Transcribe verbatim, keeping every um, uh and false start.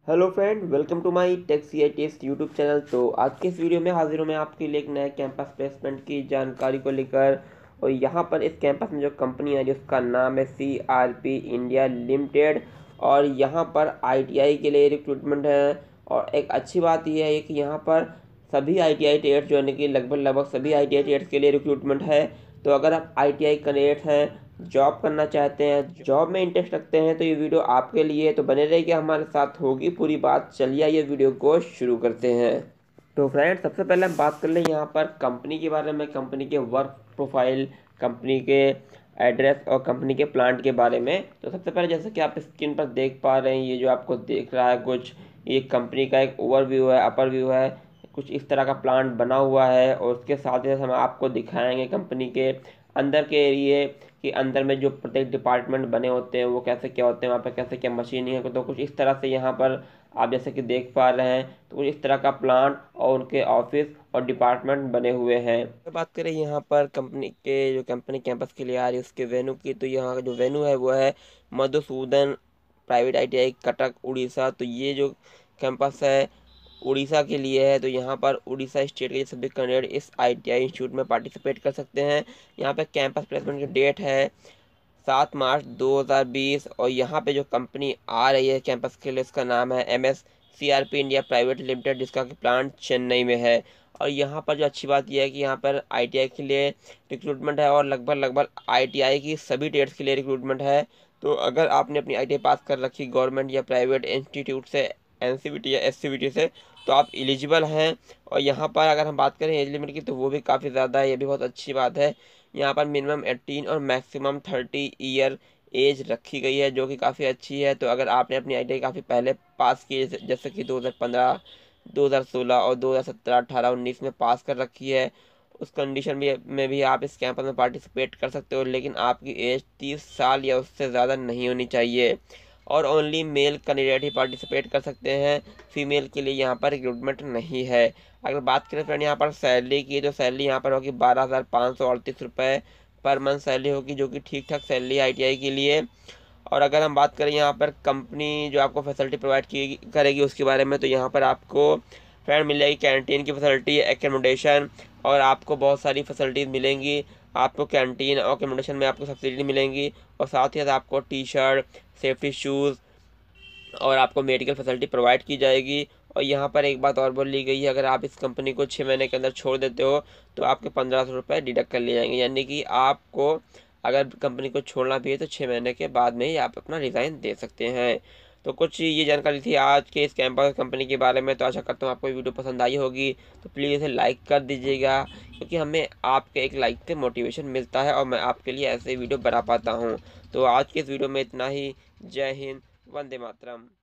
Hello friend, welcome to my tech C I T S YouTube channel. तो आज के इस वीडियो में हाजिर हूँ मैं आपके लिए एक नए कैंपस प्लेसमेंट की जानकारी को लेकर। और यहाँ पर इस कैंपस में जो कंपनी है जिसका नाम है C R P India limited, और यहाँ पर आई टी आई के लिए रिक्रूटमेंट है। और एक अच्छी बात यह है कि यहाँ पर सभी आई टी आई ट्रेड्स जो है कि लगभग लगभग सभी आई टी आई ट्रेड्स के लिए रिक्रूटमेंट है। तो अगर आप आई टी आई कैंडिडेट हैं, जॉब करना चाहते हैं, जॉब में इंटरेस्ट रखते हैं, तो ये वीडियो आपके लिए है। तो बने रहिए, हमारे साथ होगी पूरी बात। चलिए ये वीडियो को शुरू करते हैं। तो फ्रेंड, सबसे पहले हम बात कर लें यहाँ पर कंपनी के बारे में, कंपनी के वर्क प्रोफाइल, कंपनी के एड्रेस और कंपनी के प्लांट के बारे में। तो सबसे पहले जैसे कि आप स्क्रीन पर देख पा रहे हैं, ये जो आपको देख रहा है कुछ, ये कंपनी का एक ओवरव्यू है, अपर व्यू है। कुछ इस तरह का प्लांट बना हुआ है और उसके साथ ही हम आपको दिखाएंगे कंपनी के अंदर के एरिए कि अंदर में जो प्रत्येक डिपार्टमेंट बने होते हैं वो कैसे क्या होते हैं, वहाँ पर कैसे क्या मशीनिंग है। तो कुछ इस तरह से यहाँ पर आप जैसे कि देख पा रहे हैं, तो कुछ इस तरह का प्लांट और उनके ऑफिस और डिपार्टमेंट बने हुए हैं। तो बात करें यहाँ पर कंपनी के, जो कंपनी कैंपस के लिए आ रही है उसके वेन्यू की, तो यहाँ का जो वेन्यू है वो है Madhusudan private I T I Cuttack Orissa. तो ये जो कैंपस है उड़ीसा के लिए है। तो यहाँ पर उड़ीसा स्टेट के सभी कैंडिडेट इस आई टी आई इंस्टीट्यूट में पार्टिसिपेट कर सकते हैं। यहाँ पे कैंपस प्लेसमेंट की डेट है सात मार्च दो हज़ार बीस। और यहाँ पे जो कंपनी आ रही है कैंपस के लिए, इसका नाम है M S C R P India private limited, जिसका कि प्लांट चेन्नई में है। और यहाँ पर जो अच्छी बात यह है कि यहाँ पर आई टी आई के लिए रिक्रूटमेंट है और लगभग लगभग आई टी आई की सभी ट्रेड्स के लिए रिक्रूटमेंट है। तो अगर आपने अपनी आई टी आई पास कर रखी गवर्नमेंट या प्राइवेट इंस्टीट्यूट से, एन सी वी टी या एस सी वी टी से, तो आप एलिजिबल हैं। और यहाँ पर अगर हम बात करें एज लिमिट की, तो वो भी काफ़ी ज़्यादा है, ये भी बहुत अच्छी बात है। यहाँ पर मिनिमम एटीन और मैक्सिमम थर्टी ईयर एज रखी गई है, जो कि काफ़ी अच्छी है। तो अगर आपने अपनी आई टी आई काफ़ी पहले पास की है, जैसे कि दो हज़ार पंद्रह, दो हज़ार सोलह और दो हज़ार सत्रह, अठारह, उन्नीस में पास कर रखी है, उस कंडीशन भी में भी आप इस कैंपस में पार्टिसिपेट कर सकते हो। लेकिन आपकी एज तीस साल या उससे ज़्यादा नहीं होनी चाहिए और ओनली मेल कैंडिडेट ही पार्टिसिपेट कर सकते हैं। फीमेल के लिए यहाँ पर रिक्रूटमेंट नहीं है। अगर बात करें फ्रेंड यहाँ पर सैलरी की, तो सैलरी यहाँ पर होगी बारह हज़ार पाँच सौ अड़तीस रुपये पर मंथ सैलरी होगी, जो कि ठीक ठाक सैलरी आई टी आई के लिए। और अगर हम बात करें यहाँ पर कंपनी जो आपको फैसिलिटी प्रोवाइड की करेगी उसके बारे में, तो यहाँ पर आपको फ्रेंड मिल जाएगी कैंटीन की फैसिलिटी, एकोमोडेशन, और आपको बहुत सारी फैसिलिटीज़ मिलेंगी। आपको कैंटीन और एकोमोडेशन में आपको सब्सिडी मिलेंगी, और साथ ही साथ आपको टी शर्ट, सेफ्टी शूज़ और आपको मेडिकल फैसिलिटी प्रोवाइड की जाएगी। और यहाँ पर एक बात और बोल ली गई है, अगर आप इस कंपनी को छः महीने के अंदर छोड़ देते हो तो आपके पंद्रह सौ रुपये डिडक्ट कर लिए जाएंगे। यानी कि आपको अगर कंपनी को छोड़ना भी है तो छः महीने के बाद में ही आप अपना रिज़ाइन दे सकते हैं। तो कुछ ये जानकारी थी आज के इस कैंपस कंपनी के बारे में। तो आशा करता हूँ आपको ये वीडियो पसंद आई होगी। तो प्लीज़ इसे लाइक कर दीजिएगा, क्योंकि हमें आपके एक लाइक से मोटिवेशन मिलता है और मैं आपके लिए ऐसे वीडियो बना पाता हूँ। तो आज के इस वीडियो में इतना ही। जय हिंद, वंदे मातरम।